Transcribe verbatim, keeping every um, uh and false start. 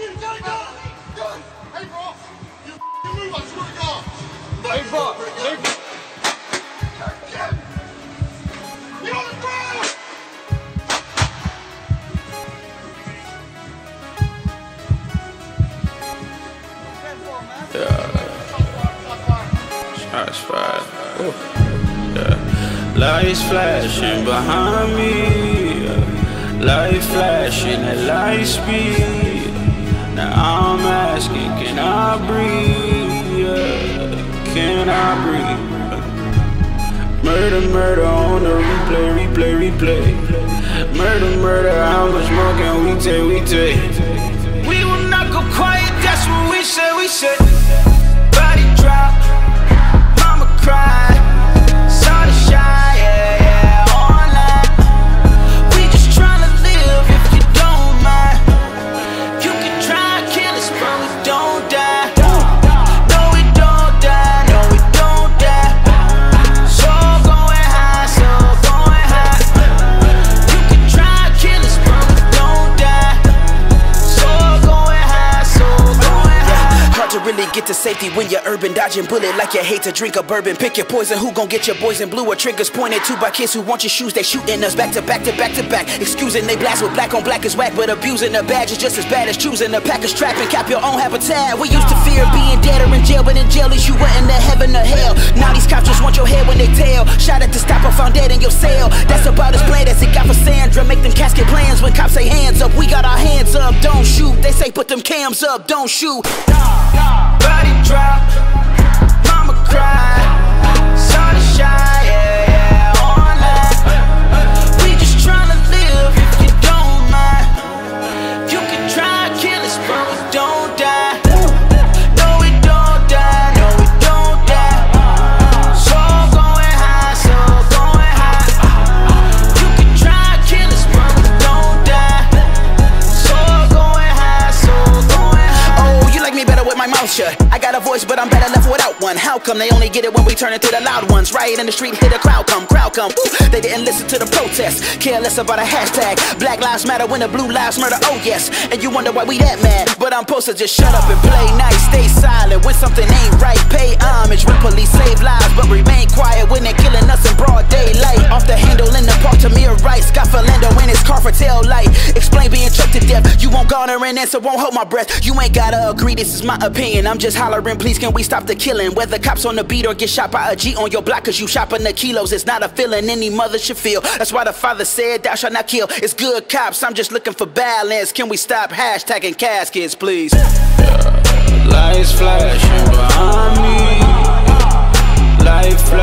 Hey, bro. You move, I swear to God. Hey, bro. Hey, bro. Get on the ground. Yeah. Shots fired. Ooh. Yeah. Lights flashing behind me. Yeah. Light flashing at light speed. Now I'm asking, can I breathe? Yeah. Can I breathe? Murder, murder on the replay, replay, replay. Murder, murder, how much more can we take, we take? We will not go quiet, that's what we say, we say. Body drop, mama cry, saw the shine, yeah, yeah, online. We just tryna live if you don't mind. You can try and kill us, but we don't die. No, we don't die, no, we don't die. So going high, so going high. You can try and kill us, but we don't die. So going high, so going high. Hard to really get to safety when you're urban, dodging bullet like you hate to drink a bourbon. Pick your poison, who gon' get your boys in blue? Or triggers pointed to by kids who want your shoes. They shooting us back to back to back to back. Excusing they blast with black on black is whack, but abusing the badge is just as bad as choosing a package trap and cap your own habitat. We used to fear being dead or in jail, but in jail is you went into heaven or hell. Now these cops just want your head when they tell. Shot at the stop, I found dead in your cell. That's about as bland as it got for Sandra. Make them casket plans when cops say hands up. We got our hands up, don't shoot. They say put them cams up, don't shoot. Body drop, mama cry, saw the shine, yeah, yeah, online. We just tryna live if you don't mind. You can try and kill us, but we don't die. No, we don't die, no, we don't die. So going high, so going high. You can try and kill us, but we don't die. So going high, so going high. Oh, you like me better with my mouth shut. I got a voice, but I'm better left without one. How come they only get it when we turn into the loud ones? Riot in the street, hear the crowd come, crowd come. Woo. They didn't listen to the protest, care less about a hashtag. Black lives matter when the blue lives murder, oh yes. And you wonder why we that mad, but I'm supposed to just shut up and play nice. Stay silent when something ain't right. Pay homage when police save lives, but remain quiet when they're killing us in broad daylight. Off the handle in the park to Mir Rice, got Philando in his car for tail light. Explain being choked to death, you won't garner an answer, won't hold my breath. You ain't gotta agree, this is my opinion. I'm just hollering, please can we stop the killing? Whether cops on the beat or get shot by a G on your block cause you shopping the kilos, it's not a feeling any mother should feel. That's why the father said thou shalt not kill. It's good cops, I'm just looking for balance. Can we stop hashtagging caskets, please? Yeah. Lights flashing behind me. Light flashing.